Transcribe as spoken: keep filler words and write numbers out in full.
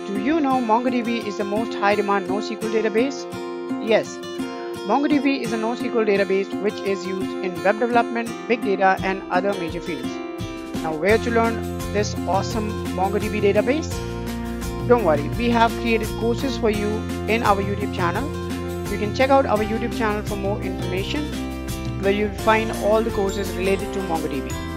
Do you know MongoDB is the most high demand NoSQL database? Yes, MongoDB is a NoSQL database which is used in web development, big data and other major fields. Now where to learn this awesome MongoDB database? Don't worry, we have created courses for you in our YouTube channel. You can check out our YouTube channel for more information, where you'll find all the courses related to MongoDB.